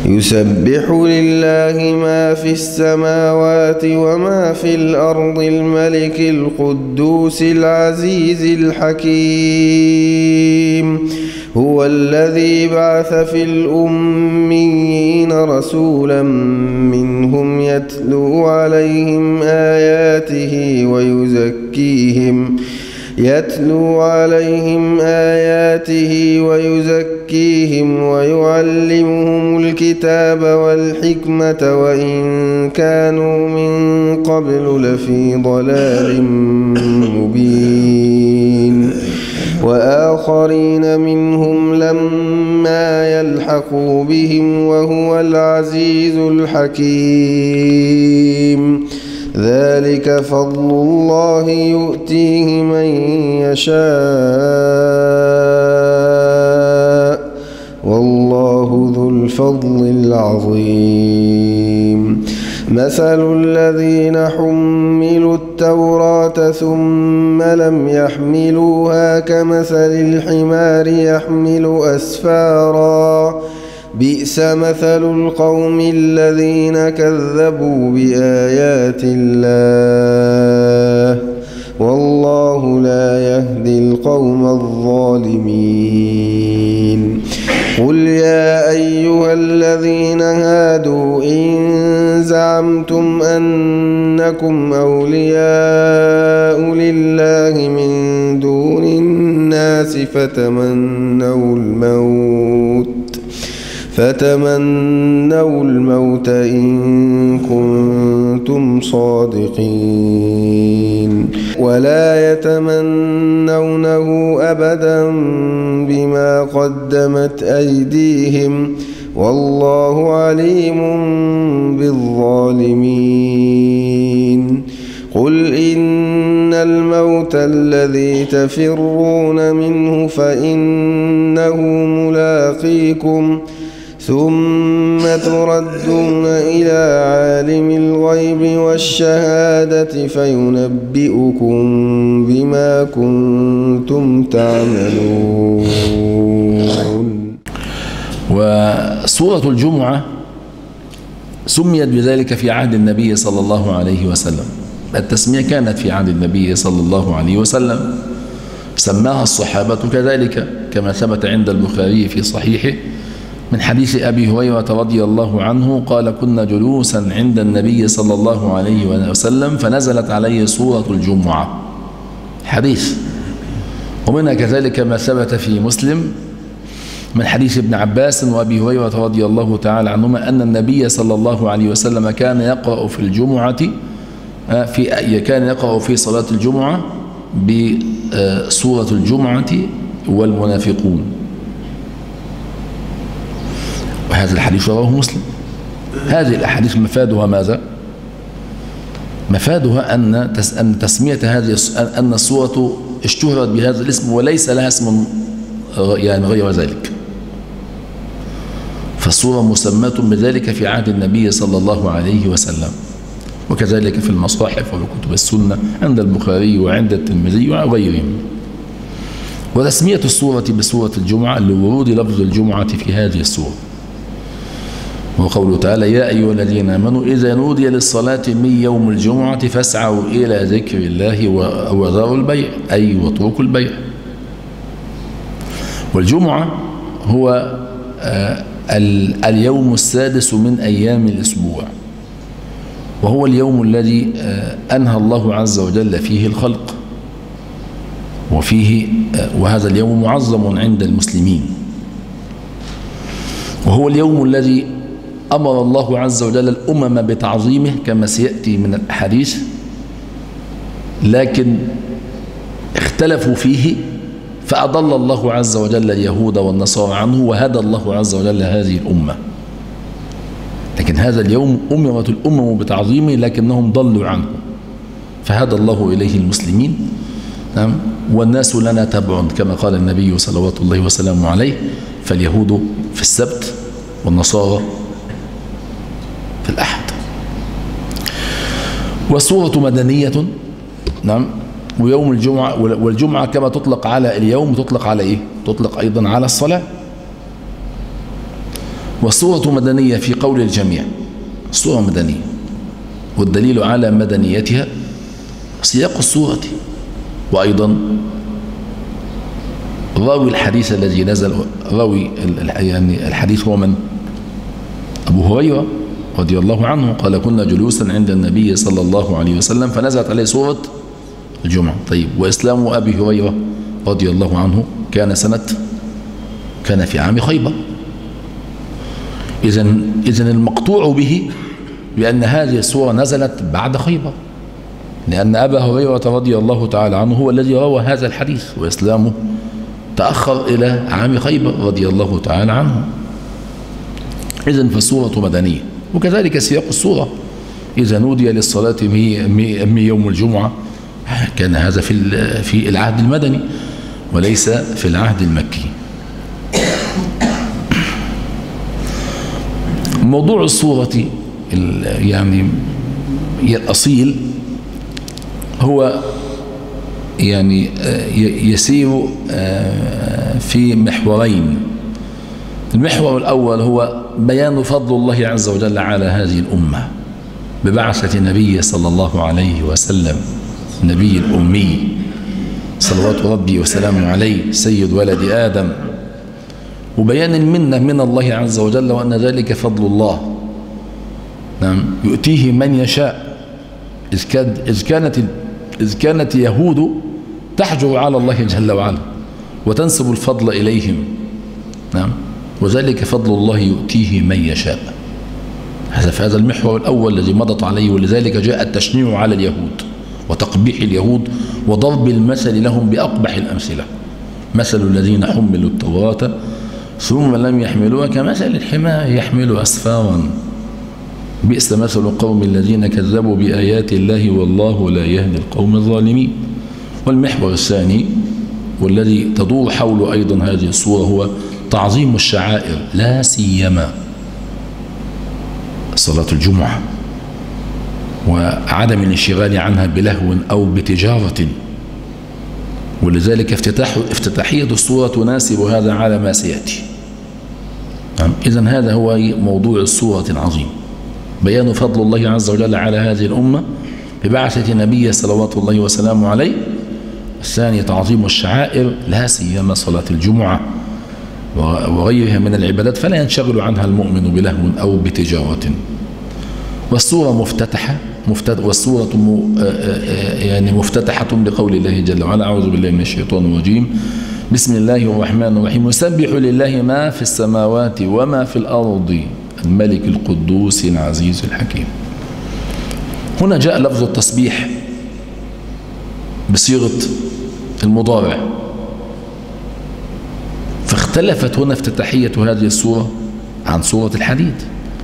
يسبح لله ما في السماوات وما في الأرض الملك القدوس العزيز الحكيم. هو الذي بعث في الأميين رسولا منهم يتلو عليهم آياته ويزكيهم ويعلمهم الكتاب والحكمة وإن كانوا من قبل لفي ضلال مبين. وآخرين منهم لما يلحقوا بهم وهو العزيز الحكيم. ذلك فضل الله يؤتيه من يشاء والله ذو الفضل العظيم. مثل الذين حملوا التوراة ثم لم يحملوها كمثل الحمار يحمل أسفارا بئس مثل القوم الذين كذبوا بآيات الله والله لا يهدي القوم الظالمين. قل يا أيها الذين هادوا إن زعمتم أنكم أولياء لله من دون الناس فتمنوا الموت إن كنتم صادقين ولا يتمنونه أبدا بما قدمت أيديهم والله عليم بالظالمين. قل إن الموت الذي تفرون منه فإنه ملاقيكم ثم تردون إلى عالم الغيب والشهادة فينبئكم بما كنتم تعملون. وسورة الجمعة سميت بذلك في عهد النبي صلى الله عليه وسلم. التسمية كانت في عهد النبي صلى الله عليه وسلم، سماها الصحابة كذلك كما ثبت عند البخاري في صحيحه من حديث أبي هريرة رضي الله عنه قال: كنا جلوسا عند النبي صلى الله عليه وسلم فنزلت عليه سورة الجمعة. حديث. ومنها كذلك ما ثبت في مسلم من حديث ابن عباس وأبي هريرة رضي الله تعالى عنهما أن النبي صلى الله عليه وسلم كان يقرأ في الجمعة في صلاة الجمعة بسورة الجمعة والمنافقون. وهذا الحديث رواه مسلم. هذه الأحاديث مفادها ماذا؟ مفادها أن تسمية هذه أن السورة اشتهرت بهذا الاسم وليس لها اسم يعني غير ذلك. فالسورة مسماة بذلك في عهد النبي صلى الله عليه وسلم، وكذلك في المصاحف وكتب السنة عند البخاري وعند الترمذي وغيرهم. وتسمية السورة بسورة الجمعة لورود لفظ الجمعة في هذه السورة، وقوله تعالى: يا أيها الذين آمنوا إذا نودي للصلاة من يوم الجمعة فاسعوا إلى ذكر الله وذروا البيع، أي واتركوا البيع. والجمعة هو اليوم السادس من أيام الأسبوع، وهو اليوم الذي أنهى الله عز وجل فيه الخلق، وهذا اليوم معظم عند المسلمين، وهو اليوم الذي أمر الله عز وجل الأمم بتعظيمه كما سيأتي من الأحاديث، لكن اختلفوا فيه فأضل الله عز وجل اليهود والنصارى عنه وهدى الله عز وجل هذه الأمة. لكن هذا اليوم أمرت الأمم بتعظيمه لكنهم ضلوا عنه فهدى الله إليه المسلمين. والناس لنا تبع كما قال النبي صلوات الله وسلامه عليه: فاليهود في السبت والنصارى في الأحد. والسورة مدنية. نعم. ويوم الجمعة، والجمعة كما تطلق على اليوم تطلق على إيه؟ تطلق أيضا على الصلاة. والصورة مدنية في قول الجميع، الصورة مدنية، والدليل على مدنيتها سياق الصورة. وأيضا راوي الحديث الذي نزل، راوي يعني الحديث هو من؟ أبو هريرة رضي الله عنه قال كنا جلوسا عند النبي صلى الله عليه وسلم فنزلت عليه سورة الجمعة. طيب، وإسلام أبي هريرة رضي الله عنه كان في عام خيبر. إذن المقطوع به بأن هذه السورة نزلت بعد خيبر، لأن أبا هريرة رضي الله تعالى عنه هو الذي روى هذا الحديث، وإسلامه تأخر إلى عام خيبر رضي الله تعالى عنه. إذن فالسورة مدنية، وكذلك سياق السورة إذا نودي للصلاة من يوم الجمعة كان هذا في العهد المدني وليس في العهد المكي. موضوع السورة يعني الأصيل هو يعني يسير في محورين. المحور الأول هو بيان فضل الله عز وجل على هذه الأمة ببعثة نبي صلى الله عليه وسلم، النبي الأمي صلوات ربي وسلامه عليه سيد ولد آدم، وبيان المنة من الله عز وجل وأن ذلك فضل الله، نعم، يؤتيه من يشاء. إذ كانت يهود تحجر على الله جل وعلا وتنسب الفضل إليهم، نعم، وذلك فضل الله يؤتيه من يشاء. هذا في هذا المحور الأول الذي مضت عليه، ولذلك جاء التشنيع على اليهود وتقبيح اليهود وضرب المثل لهم بأقبح الأمثلة. مثل الذين حملوا التوراة ثم لم يحملوها كمثل الحمار يحمل أسفارا بئس مثل القوم الذين كذبوا بآيات الله والله لا يهدي القوم الظالمين. والمحور الثاني والذي تدور حول أيضا هذه الصورة هو تعظيم الشعائر، لا سيما صلاة الجمعة، وعدم الانشغال عنها بلهو أو بتجارة. ولذلك افتتاحية الصورة تناسب هذا على ما سيأتي. إذن هذا هو موضوع الصورة العظيم، بيان فضل الله عز وجل على هذه الأمة ببعثة نبي صلوات الله وسلامه عليه. الثاني تعظيم الشعائر، لا سيما صلاة الجمعة وغيرها من العبادات، فلا ينشغل عنها المؤمن بلهو أو بتجارة. والسورة مفتتحة، والسورة يعني مفتتحة بقول الله جل وعلا: أعوذ بالله من الشيطان الرجيم، بسم الله الرحمن الرحيم، يسبح لله ما في السماوات وما في الأرض الملك القدوس العزيز الحكيم. هنا جاء لفظ التسبيح بصيغة المضارع، فاختلفت هنا افتتاحية هذه السورة عن سورة الحديد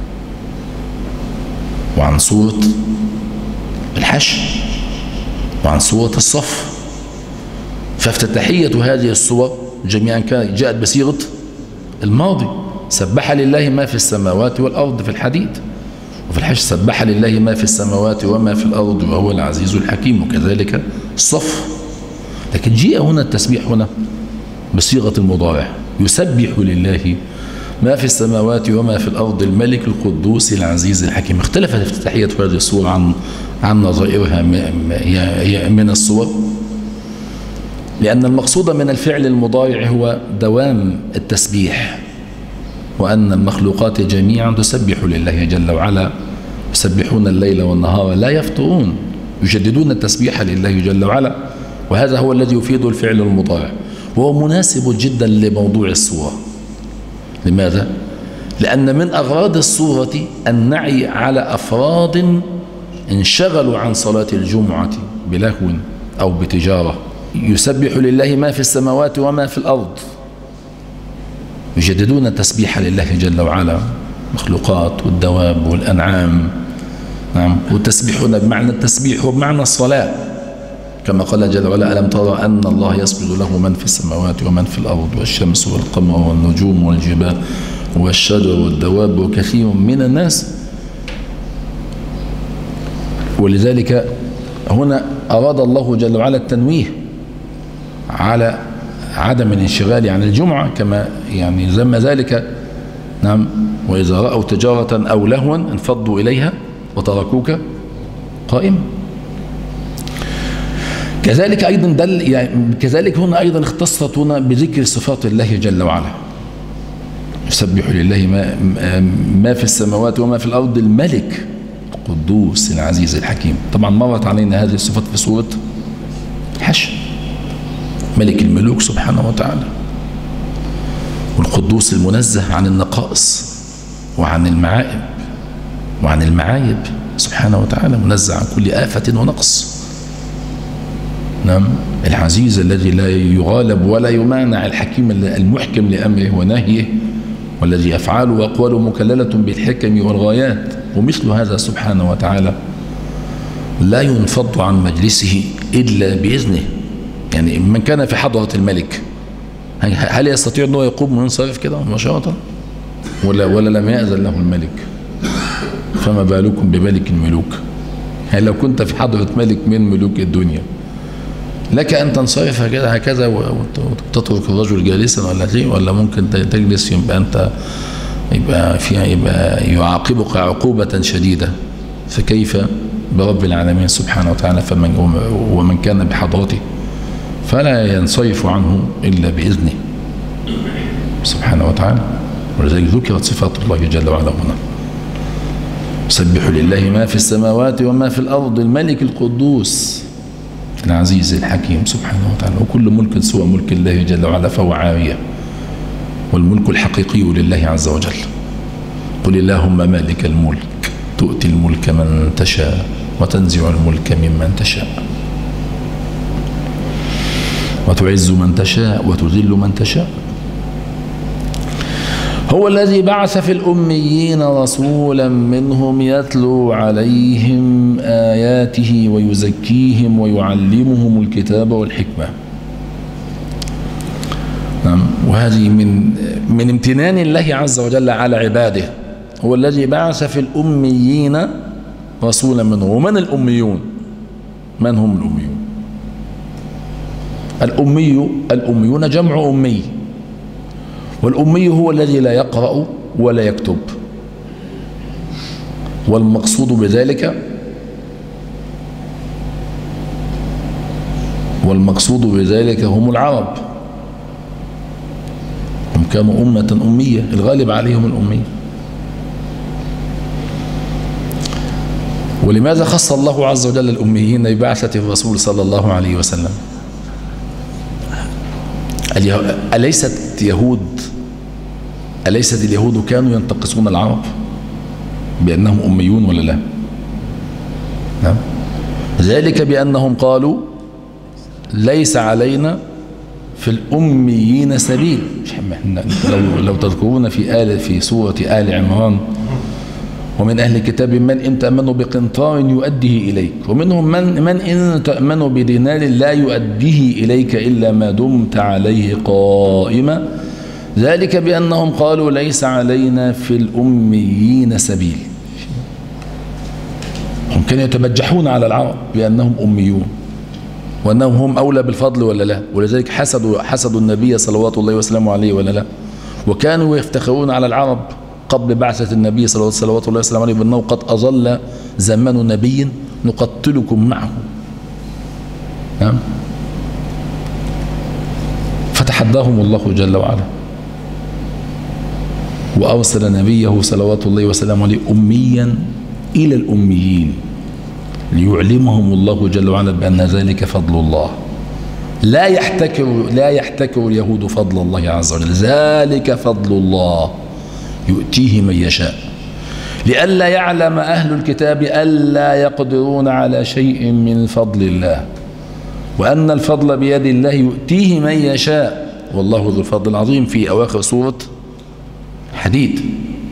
وعن سورة الحشر وعن سورة الصف. فافتتاحية هذه السور جميعا جاءت بصيغة الماضي: سبح لله ما في السماوات والأرض في الحديد، وفي الحشر سبح لله ما في السماوات وما في الأرض وهو العزيز الحكيم، وكذلك الصف. لكن جاء هنا التسبيح هنا بصيغة المضارع: يسبح لله ما في السماوات وما في الأرض الملك القدوس العزيز الحكيم. اختلفت افتتاحية هذه السورة عن نظائرها من السور، لأن المقصود من الفعل المضارع هو دوام التسبيح، وأن المخلوقات جميعا تسبح لله جل وعلا، يسبحون الليل والنهار لا يفترون، يجددون التسبيح لله جل وعلا. وهذا هو الذي يفيد الفعل المضارع، وهو مناسب جدا لموضوع السورة. لماذا؟ لأن من أغراض السورة النعي على أفراد انشغلوا عن صلاة الجمعة بلهو أو بتجارة. يسبح لله ما في السماوات وما في الأرض، يجددون التسبيح لله جل وعلا، مخلوقات والدواب والأنعام، نعم، والتسبيحون بمعنى التسبيح وبمعنى الصلاة، كما قال جل وعلا: ألم ترى أن الله يسجد له من في السماوات ومن في الأرض والشمس والقمر والنجوم والجبال والشجر والدواب وكثير من الناس. ولذلك هنا أراد الله جل وعلا التنويه على عدم الانشغال عن الجمعة، كما يعني ذم ذلك نعم. وإذا رأوا تجارة أو لهوا انفضوا إليها وتركوك قائما. كذلك أيضا يعني كذلك هنا أيضا اختصت هنا بذكر صفات الله جل وعلا. يسبح لله ما في السماوات وما في الأرض الملك القدوس العزيز الحكيم. طبعا مرت علينا هذه الصفات في سورة الحشر، ملك الملوك سبحانه وتعالى، والقدوس المنزه عن النقائص وعن المعائب وعن المعايب سبحانه وتعالى، منزه عن كل آفة ونقص. نعم. العزيز الذي لا يغالب ولا يمانع، الحكيم المحكم لأمره ونهيه، والذي أفعاله وأقواله مكللة بالحكم والغايات. ومثل هذا سبحانه وتعالى لا ينفض عن مجلسه إلا بإذنه. يعني من كان في حضرة الملك هل يستطيع أنه يقوم وينصرف كده مباشرة ولا لم يأذن له الملك؟ فما بالكم بملك الملوك؟ يعني لو كنت في حضرة ملك من ملوك الدنيا لك أن تنصرف هكذا وتترك الرجل جالسا ولا ممكن تجلس يبقى أنت يبقى يعاقبك عقوبة شديدة. فكيف برب العالمين سبحانه وتعالى؟ ومن كان بحضرته فلا ينصرف عنه إلا بإذنه سبحانه وتعالى. ولذلك ذكرت صفات الله جل وعلا هنا. يسبح لله ما في السماوات وما في الأرض الملك القدوس العزيز الحكيم سبحانه وتعالى. وكل ملك سوى ملك الله جل وعلا فهو عارية، والملك الحقيقي لله عز وجل. قل اللهم مالك الملك تؤتي الملك من تشاء وتنزع الملك ممن تشاء وتعز من تشاء وتذل من تشاء. هو الذي بعث في الأميين رسولا منهم يتلو عليهم آياته ويزكيهم ويعلمهم الكتاب والحكمة. نعم. وهذه من امتنان الله عز وجل على عباده. هو الذي بعث في الأميين رسولا منهم. ومن الأميون؟ من هم الأميون؟ الأميون جمع أمي، والأمي هو الذي لا يقرأ ولا يكتب. والمقصود بذلك هم العرب. هم كانوا أمة أمية، الغالب عليهم الأمية. ولماذا خص الله عز وجل الأميين ببعثة الرسول صلى الله عليه وسلم؟ أليست اليهود كانوا ينتقصون العرب بأنهم أميون ولا لا؟ نعم. ذلك بأنهم قالوا ليس علينا في الأميين سبيل. لو تذكرون في سورة آل عمران: ومن أهل الكتاب من إن تأمنوا بقنطار يؤديه إليك ومنهم من إن تأمنوا بدينار لا يؤديه إليك إلا ما دمت عليه قائما ذلك بأنهم قالوا ليس علينا في الأميين سبيل. هم كانوا يتبجحون على العرب بأنهم أميون وأنهم هم أولى بالفضل ولا لا؟ ولذلك حسدوا النبي صلوات الله وسلامه عليه ولا لا؟ وكانوا يفتخرون على العرب قبل بعثة النبي صلوات الله وسلامه عليه بأنه قد أظل زمان نبي نقتلكم معه. نعم. فتحداهم الله جل وعلا وأرسل نبيه صلوات الله وسلامه عليه أميا إلى الأميين ليعلمهم الله جل وعلا بأن ذلك فضل الله. لا يحتكر اليهود فضل الله عز وجل. ذلك فضل الله يؤتيه من يشاء. لئلا يعلم أهل الكتاب ألا يقدرون على شيء من فضل الله وأن الفضل بيد الله يؤتيه من يشاء والله ذو الفضل العظيم في أواخر سورة حديد.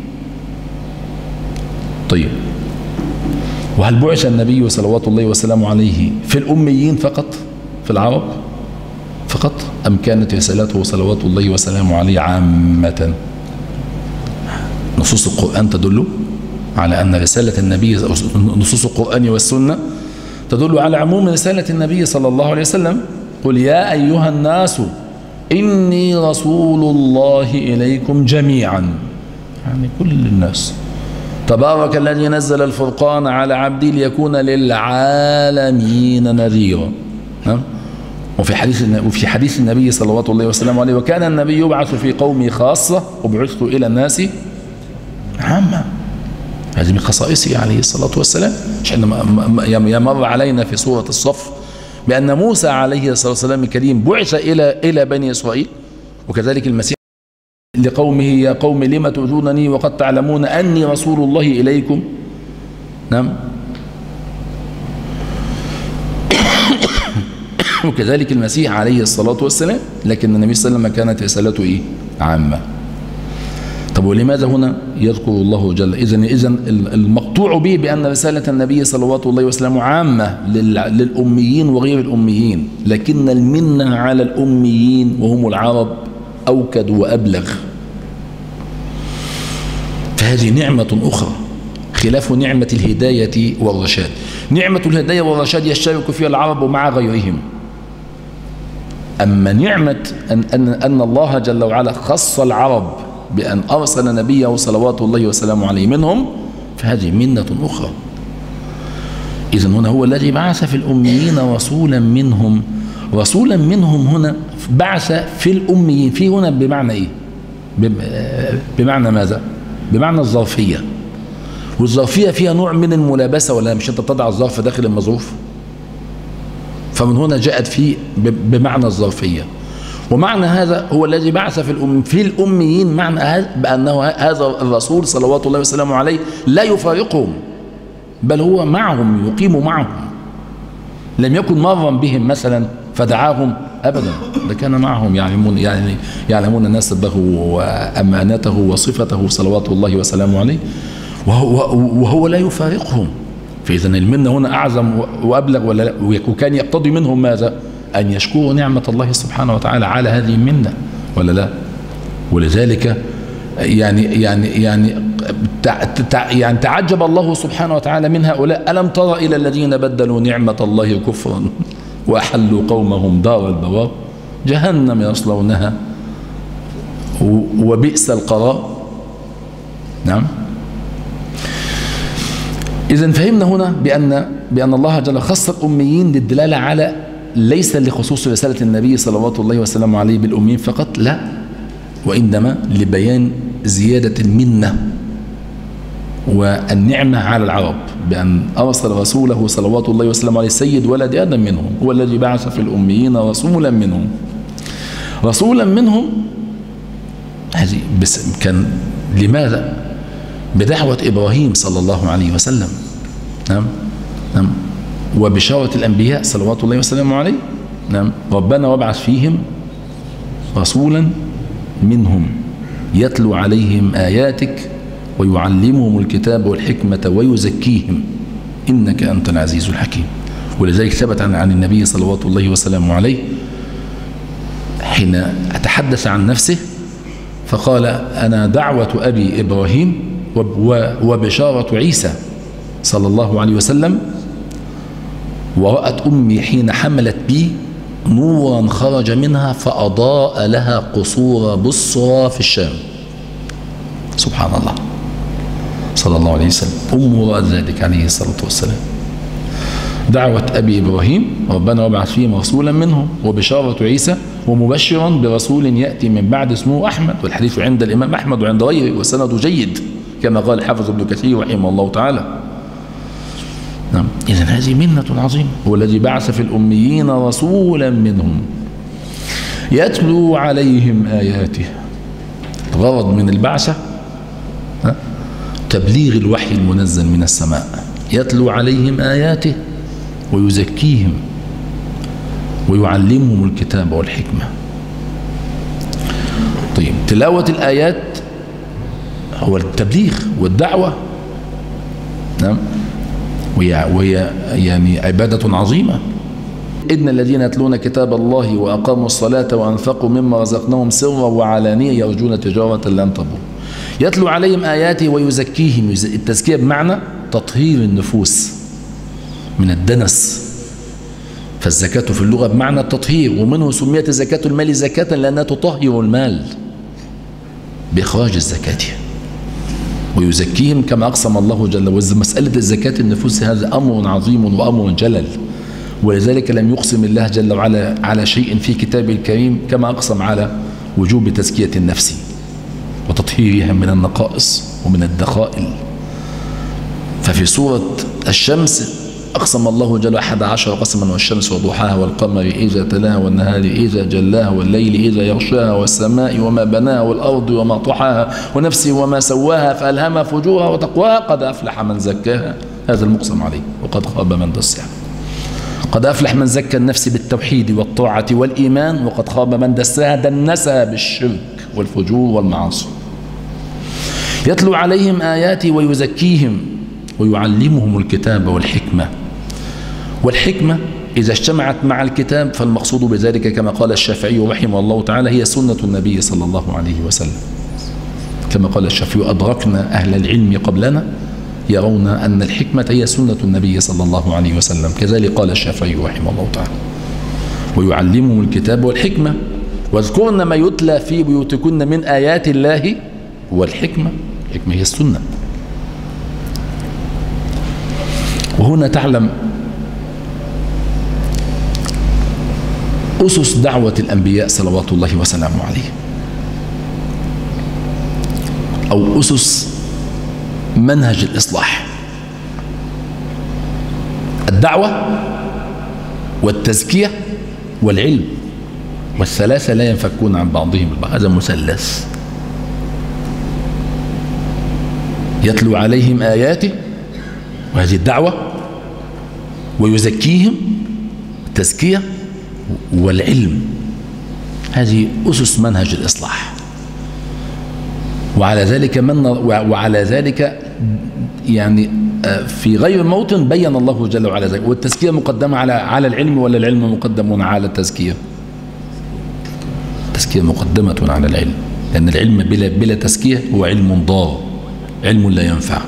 طيب، وهل بعث النبي صلوات الله وسلامه عليه في الأميين فقط، في العرب فقط، أم كانت رسالته صلوات الله وسلامه عليه عامة؟ نصوص القرآن تدل على أن رسالة النبي، نصوص القرآن والسنة تدل على عموم رسالة النبي صلى الله عليه وسلم. قل يا أيها الناس إني رسول الله إليكم جميعا. يعني كل الناس. تبارك الذي نزل الفرقان على عبده ليكون للعالمين نذيرا. وفي حديث النبي صلى الله عليه وسلم عليه: وكان النبي يبعث في قومه خاصة وبعثت إلى الناس عامة. هذه من خصائصه عليه الصلاة والسلام. يمر علينا في سورة الصف بأن موسى عليه الصلاة والسلام الكريم بعث إلى بني إسرائيل، وكذلك المسيح لقومه: يا قوم لم تؤذونني وقد تعلمون أني رسول الله إليكم. نعم. وكذلك المسيح عليه الصلاة والسلام، لكن النبي صلى الله عليه وسلم كانت رسالته عامة. طب ولماذا هنا يذكر الله جل؟ إذن المقطوع به بأن رسالة النبي صلوات الله وسلامه عامة للأميين وغير الأميين، لكن المنة على الأميين وهم العرب أوكد وأبلغ. فهذه نعمة أخرى خلاف نعمة الهداية والرشاد. نعمة الهداية والرشاد يشترك فيها العرب مع غيرهم، أما نعمة أن الله جل وعلا خص العرب بأن أرسل نبيه صلوات الله وسلامه عليه منهم، فهذه منة أخرى. إذن هنا هو الذي بعث في الأميين رسولا منهم. رسولا منهم هنا بعث في الأميين، في هنا بمعنى إيه؟ بمعنى ماذا؟ بمعنى الظرفية. والظرفية فيها نوع من الملابسة، ولا مش أنت تضع الظرف داخل المظروف؟ فمن هنا جاءت فيه بمعنى الظرفية. ومعنى هذا هو الذي بعث في الأميين، معنى بأنه هذا الرسول صلوات الله وسلامه عليه لا يفارقهم، بل هو معهم، يقيم معهم. لم يكن مرا بهم مثلا فدعاهم أبدا، ده كان معهم يعلمون نسبه وأمانته وصفته صلوات الله وسلامه عليه، وهو لا يفارقهم. فإذا المنة هنا أعظم وأبلغ، وكان يقتضي منهم ماذا؟ أن يشكروا نعمة الله سبحانه وتعالى على هذه المنة، ولا لا؟ ولذلك يعني تعجب الله سبحانه وتعالى من هؤلاء: ألم تر إلى الذين بدلوا نعمة الله كفرا وأحلوا قومهم دار البوار جهنم يصلونها وبئس القرار. نعم. إذن فهمنا هنا بأن الله جل خص الأميين للدلالة على، ليس لخصوص رسالة النبي صلوات الله وسلامه عليه بالأميين فقط، لا، وإنما لبيان زيادة المنة والنعمة على العرب بأن أرسل رسوله صلوات الله وسلامه عليه سيد ولد آدم منهم، هو الذي بعث في الأميين رسولا منهم. رسولا منهم هذه بس كان لماذا؟ بدعوة إبراهيم صلى الله عليه وسلم. نعم. نعم. وبشارة الأنبياء صلوات الله وسلامه عليه. نعم. ربنا وابعث فيهم رسولا منهم يتلو عليهم آياتك ويعلمهم الكتاب والحكمة ويزكيهم إنك أنت العزيز الحكيم. ولذلك ثبت عن النبي صلوات الله وسلامه عليه حين أتحدث عن نفسه فقال: أنا دعوة أبي إبراهيم وبشارة عيسى صلى الله عليه وسلم، ورأت أمي حين حملت بي نورا خرج منها فأضاء لها قصور بصرى في الشام. سبحان الله، صلى الله عليه وسلم. أمه رأت ذلك عليه الصلاة والسلام. دعوة أبي إبراهيم: ربنا وابعث فيهم رسولا منهم، وبشارة عيسى ومبشرا برسول يأتي من بعد اسمه أحمد. والحديث عند الإمام أحمد وعند غيره وسنده جيد كما قال حافظ ابن كثير رحمه الله تعالى. نعم. إذن هذه منة عظيمة. هو الذي بعث في الأميين رسولا منهم يتلو عليهم آياته. الغرض من البعثة تبليغ الوحي المنزل من السماء، يتلو عليهم آياته ويزكيهم ويعلمهم الكتاب والحكمة. طيب، تلاوة الآيات هو التبليغ والدعوة. نعم. وهي يعني عبادة عظيمة. إن الذين يتلون كتاب الله وأقاموا الصلاة وأنفقوا مما رزقناهم سرا وعلانية يرجون تجارة لن تبور. يتلو عليهم آياته ويزكيهم. التزكية بمعنى تطهير النفوس من الدنس، فالزكاة في اللغة بمعنى التطهير، ومنه سميت زكاة المال زكاة لأنها تطهر المال بإخراج الزكاة. ويزكيهم كما أقسم الله جل وعلا. مسألة الزكاة النفوس هذا أمر عظيم وأمر جلل، ولذلك لم يقسم الله جل وعلا على شيء في كتابه الكريم كما أقسم على وجوب تزكية النفس وتطهيرها من النقائص ومن الدخائل. ففي سورة الشمس أقسم الله جل 11 قسما، والشمس وضحاها والقمر إذا تلاها والنهار إذا جلاها والليل إذا يغشاها والسماء وما بناها والأرض وما طحاها ونفس وما سواها فألهمها فجورها وتقواها قد أفلح من زكاها، هذا المقسم عليه، وقد خاب من دساها. قد أفلح من زكى النفس بالتوحيد والطاعة والإيمان، وقد خاب من دساها دنسها بالشرك والفجور والمعاصي. يتلو عليهم آياتي ويزكيهم ويعلمهم الكتاب والحكمة. والحكمة إذا اجتمعت مع الكتاب فالمقصود بذلك كما قال الشافعي رحمه الله تعالى هي سنة النبي صلى الله عليه وسلم. كما قال الشافعي أدركنا أهل العلم قبلنا يرون أن الحكمة هي سنة النبي صلى الله عليه وسلم، كذلك قال الشافعي رحمه الله تعالى. ويعلمهم الكتاب والحكمة. واذكرن ما يتلى في بيوتكن من آيات الله والحكمة. الحكمة هي السنة. وهنا تعلم أسس دعوة الأنبياء صلوات الله وسلامه عليه، أو أسس منهج الإصلاح. الدعوة والتزكية والعلم، والثلاثة لا ينفكون عن بعضهم البعض، هذا مثلث. يتلو عليهم آياته وهذه الدعوة، ويزكيهم التزكية والعلم، هذه أسس منهج الإصلاح. وعلى ذلك يعني في غير موطن بين الله جل وعلا ذلك. والتزكية مقدمة على العلم ولا العلم مقدم على التزكية؟ التزكية مقدمة على العلم، لأن العلم بلا تزكية هو علم ضار، علم لا ينفع.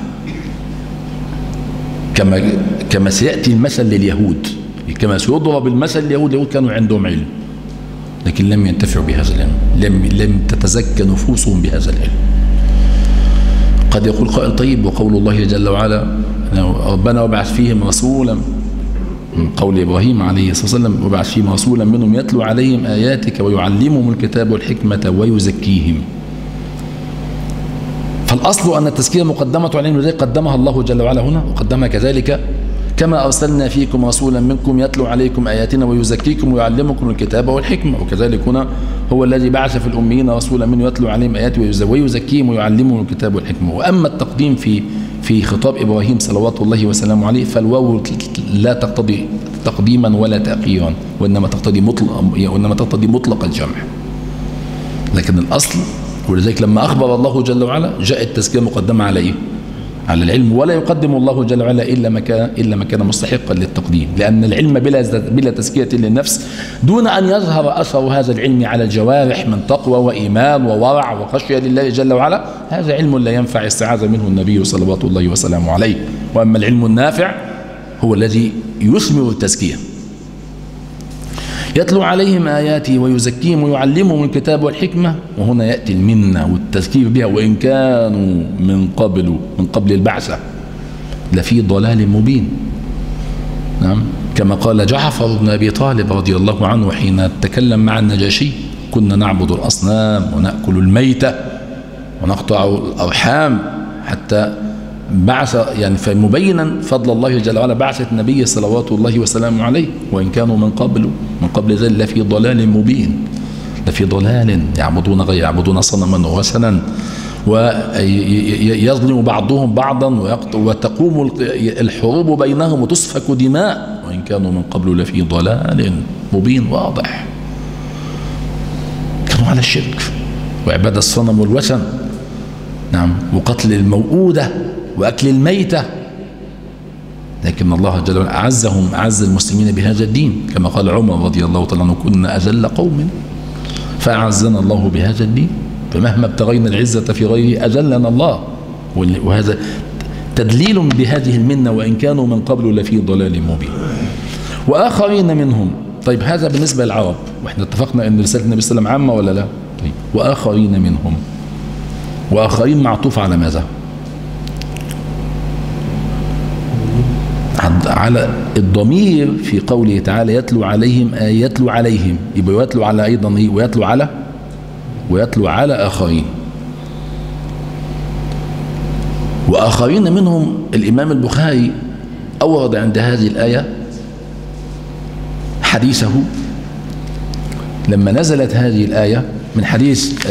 كما سيأتي المثل لليهود، كما سيضرب المثل اليهود كانوا عندهم علم لكن لم ينتفعوا بهذا العلم، لم تتزكى نفوسهم بهذا العلم. قد يقول قائل طيب، وقول الله جل وعلا ربنا وابعث فيهم رسولا، من قول إبراهيم عليه الصلاة والسلام وابعث فيهم رسولا منهم يتلو عليهم آياتك ويعلمهم الكتاب والحكمة ويزكيهم. فالأصل أن التزكية مقدمة على العلم، لذلك قدمها الله جل وعلا هنا، وقدمها كذلك كما أرسلنا فيكم رسولا منكم يتلو عليكم آياتنا ويزكيكم ويعلمكم الكتاب والحكمة. وكذلك هنا هو الذي بعث في الأميين رسولا منه يتلو عليهم آياته ويزكيهم ويعلمهم الكتاب والحكمة. وأما التقديم في خطاب إبراهيم صلوات الله وسلامه عليه فالواو لا تقتضي تقديما ولا تأخيرا، وإنما تقتضي مطلق الجمع. لكن الأصل، ولذلك لما أخبر الله جل وعلا جاء التزكية مقدمة على إيه؟ على العلم، ولا يقدم الله جل وعلا إلا ما كان مستحقا للتقديم، لأن العلم بلا تزكية للنفس دون أن يظهر أثر هذا العلم على الجوارح من تقوى وإيمان وورع وخشية لله جل وعلا، هذا علم لا ينفع، استعاذ منه النبي صلوات الله وسلامه عليه. وأما العلم النافع هو الذي يثمر التزكية. يتلو عليهم آياته ويزكيهم ويعلمهم الكتاب والحكمة. وهنا يأتي المنة والتذكير بها، وإن كانوا من قبل البعثة لفي ضلال مبين. نعم، كما قال جعفر بن أبي طالب رضي الله عنه حين تكلم مع النجاشي: كنا نعبد الأصنام ونأكل الميتة ونقطع الأرحام، حتى بعث يعني فمبينا فضل الله جل وعلا بعثة النبي صلوات الله وسلامه عليه، وإن كانوا من قبل ذلك لفي ضلال مبين، لفي ضلال يعبدون صنما ووثنا ويظلم بعضهم بعضا وتقوم الحروب بينهم وتسفك دماء، وإن كانوا من قبل لفي ضلال مبين واضح. كانوا على الشرك وعبادة الصنم والوثن، نعم، وقتل الموؤودة وأكل الميتة. لكن الله جل وعلا أعز المسلمين بهذا الدين، كما قال عمر رضي الله تعالى عنه: كنا أذل قوم فأعزنا الله بهذا الدين، فمهما ابتغينا العزة في غيره أذلنا الله. وهذا تدليل بهذه المنة، وإن كانوا من قبل لفي ضلال مبين. وآخرين منهم، طيب هذا بالنسبة للعرب، وإحنا اتفقنا أن رسالة النبي صلى الله عليه وسلم عامة ولا لا؟ طيب، وآخرين منهم، وآخرين معطوف على ماذا؟ على الضمير في قوله تعالى يتلو عليهم يتلو عليهم، يبقى يتلو على أيضا ويتلو على آخرين. وآخرين منهم الإمام البخاري أورد عند هذه الآية حديثه لما نزلت هذه الآية من حديث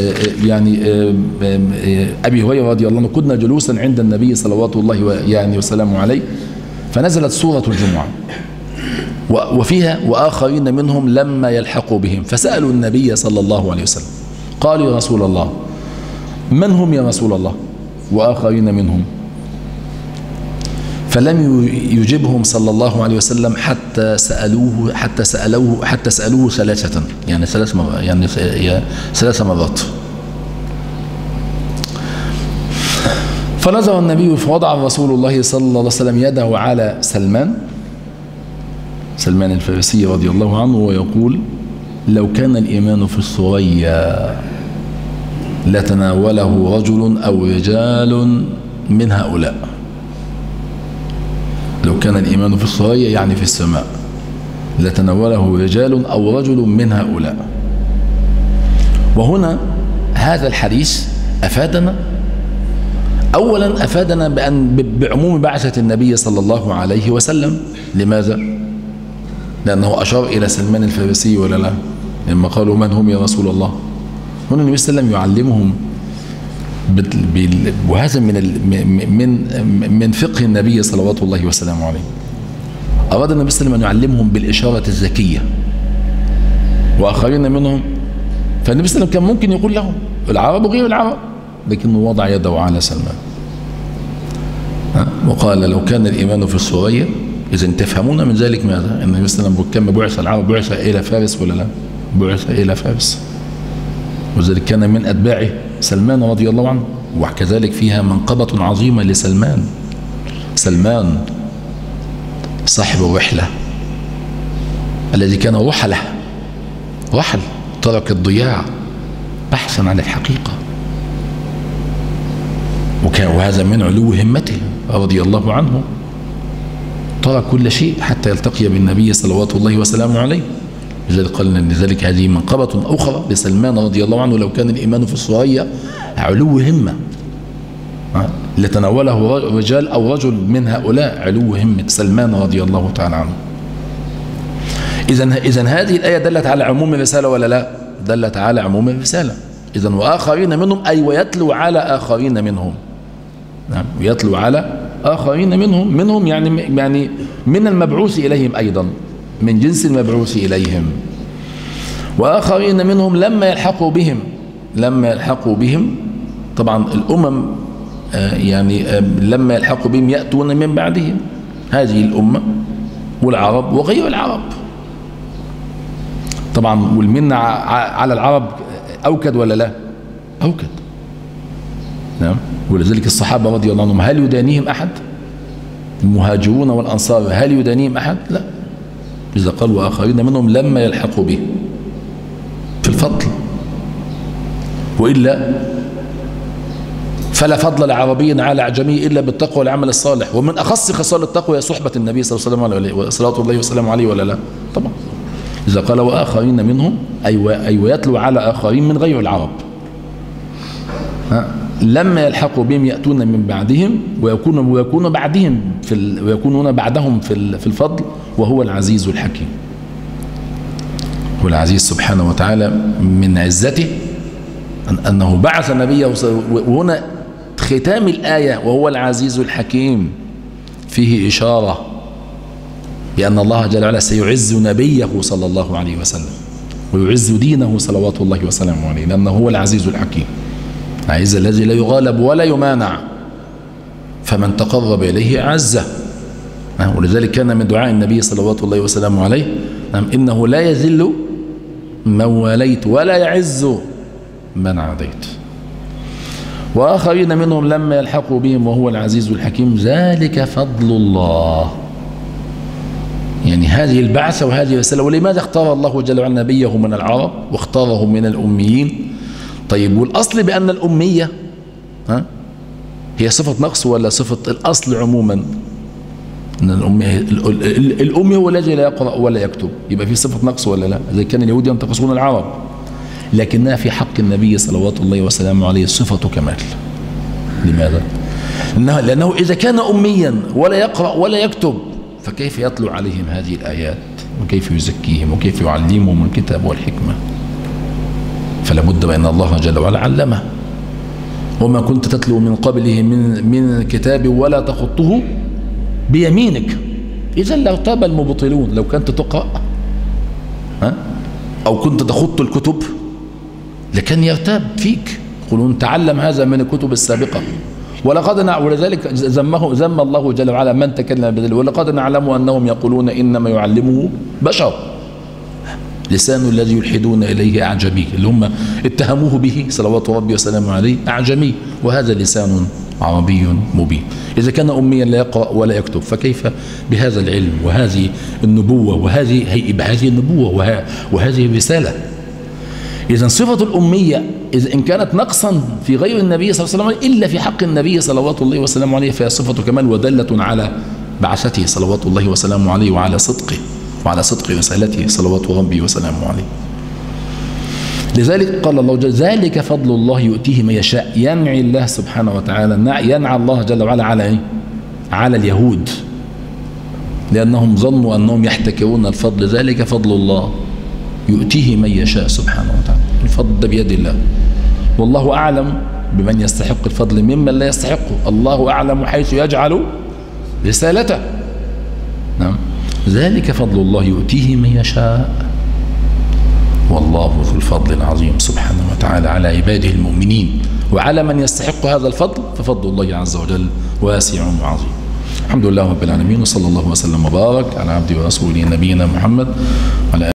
أبي هريرة رضي الله عنه: كنا جلوسا عند النبي صلوات الله وسلامه عليه فنزلت سورة الجمعة وفيها وآخرين منهم لما يلحقوا بهم فسألوا النبي صلى الله عليه وسلم قالوا: يا رسول الله من هم يا رسول الله وآخرين منهم؟ فلم يجبهم صلى الله عليه وسلم حتى سألوه ثلاثة، يعني ثلاث مرات. فنظر النبي فوضع رسول الله صلى الله عليه وسلم يده على سلمان الفارسي رضي الله عنه ويقول: لو كان الإيمان في الثريا لتناوله رجل أو رجال من هؤلاء. لو كان الإيمان في الثريا يعني في السماء لتناوله رجال أو رجل من هؤلاء. وهنا هذا الحديث أفادنا أولا بعموم بعثة النبي صلى الله عليه وسلم. لماذا؟ لأنه أشار إلى سلمان الفارسي ولا لا؟ لما قالوا: من هم يا رسول الله؟ هنا النبي صلى الله عليه وسلم يعلمهم، وهذا من فقه النبي صلوات الله وسلامه عليه. أراد النبي صلى الله عليه وسلم أن يعلمهم بالإشارة الذكية. وآخرين منهم، فالنبي صلى الله عليه وسلم كان ممكن يقول لهم العرب وغير العرب، لكنه وضع يده على سلمان وقال: لو كان الإيمان في الثريا. إذا تفهمون من ذلك ماذا؟ أن النبي صلى الله عليه وسلم كما بعث العرب بعث إلى فارس ولا لا؟ بعث إلى فارس، وذلك كان من أتباعه سلمان رضي الله عنه. وكذلك فيها منقبة عظيمة لسلمان. سلمان صاحب الرحلة الذي كان رحل ترك الضياع بحثا عن الحقيقة، وهذا من علو همته رضي الله عنه. ترك كل شيء حتى يلتقي بالنبي صلوات الله وسلامه عليه. لذلك هذه منقبة أخرى لسلمان رضي الله عنه. لو كان الإيمان في الثريا علو همة لتناوله رجال أو رجل من هؤلاء، علو همة سلمان رضي الله تعالى عنه. إذن هذه الآية دلت على عموم الرسالة ولا لا؟ دلت على عموم الرسالة. إذن وآخرين منهم أي ويتلو على آخرين منهم. نعم، يتلو على آخرين منهم يعني من المبعوث إليهم أيضا، من جنس المبعوث إليهم. وآخرين منهم لما يلحقوا بهم طبعا الأمم لما يلحقوا بهم يأتون من بعدهم، هذه الأمة والعرب وغير العرب طبعا. والمنة على العرب أوكد ولا لا؟ أوكد. نعم. ولذلك الصحابة رضي الله عنهم هل يدانيهم أحد؟ المهاجرون والأنصار هل يدانيهم أحد؟ لا. إذا قال وآخرين منهم لما يلحقوا به في الفضل، وإلا فلا فضل لعربي على أعجمي إلا بالتقوى والعمل الصالح. ومن أخص خصال التقوى هي صحبة النبي صلى الله عليه وسلم صلوات الله وسلامه عليه ولا لا؟ طبعا. إذا قال وآخرين منهم أي ويتلو على آخرين من غير العرب. لما يلحقوا بهم يأتون من بعدهم ويكونون بعدهم في الفضل، وهو العزيز الحكيم. والعزيز سبحانه وتعالى من عزته أنه بعث نبيه. وهنا ختام الآية وهو العزيز الحكيم فيه إشارة بأن الله جل وعلا سيعز نبيه صلى الله عليه وسلم ويعز دينه صلوات الله وسلامه عليه، لأنه هو العزيز الحكيم، العزيز الذي لا يغالب ولا يمانع، فمن تقرب إليه أعزه. ولذلك كان من دعاء النبي صلوات الله وسلامه عليه: إنه لا يذل من واليت ولا يعز من عاديت. وآخرين منهم لما يلحقوا بهم وهو العزيز الحكيم، ذلك فضل الله. يعني هذه البعثة وهذه الرسالة. ولماذا اختار الله جل وعلا نبيه من العرب واختاره من الأميين؟ طيب، والأصل بأن الأمية، هي صفة نقص ولا صفة الأصل عموما؟ إن الأمي هو الذي لا يقرأ ولا يكتب، يبقى في صفة نقص ولا لا؟ زي كان اليهود ينتقصون العرب، لكنها في حق النبي صلوات الله وسلامه عليه صفة كمال. لماذا؟ لأنه إذا كان أميا ولا يقرأ ولا يكتب فكيف يتلو عليهم هذه الآيات، وكيف يزكيهم، وكيف يعلمهم الكتاب والحكمة؟ فلا بد بأن الله جل وعلا علمه. وما كنت تتلو من قبله من كتاب ولا تخطه بيمينك إذا لارتاب المبطلون. لو كنت تقرأ أو كنت تخط الكتب لكن يرتاب فيك. يقولون تعلم هذا من الكتب السابقة. ولذلك ذم الله جل وعلا من تكلم بذلك. ولقد نعلم أنهم يقولون إنما يعلمه بشر لسان الذي يلحدون إليه أعجمي، اللي هم اتهموه به صلوات ربي وسلامه عليه أعجمي، وهذا لسان عربي مبين. إذا كان أميا لا يقرأ ولا يكتب فكيف بهذا العلم وهذه النبوة وهذه النبوة وهذه الرسالة؟ إذا صفة الأمية إذا إن كانت نقصا في غير النبي صلى الله عليه وسلم إلا في حق النبي صلوات الله وسلامه عليه فهي صفة كمال ودلة على بعثته صلوات الله وسلامه عليه وعلى صدقه وعلى صدق رسالته صلوات ربي وسلامه عليه. لذلك قال الله جل ذلك فضل الله يؤتيه من يشاء. ينعي الله سبحانه وتعالى، ينعى الله جل وعلا على ايه؟ على اليهود، لأنهم ظنوا أنهم يحتكرون الفضل. ذلك فضل الله يؤتيه من يشاء سبحانه وتعالى. الفضل ده بيد الله، والله أعلم بمن يستحق الفضل ممن لا يستحقه. الله أعلم حيث يجعل رسالته. نعم. ذلك فضل الله يؤتيه من يشاء والله ذو الفضل العظيم سبحانه وتعالى على عباده المؤمنين. وعلى من يستحق هذا الفضل ففضل الله عز وجل واسع وعظيم. الحمد لله رب العالمين، وصلى الله وسلم وبارك على عبده ورسوله نبينا محمد وعلى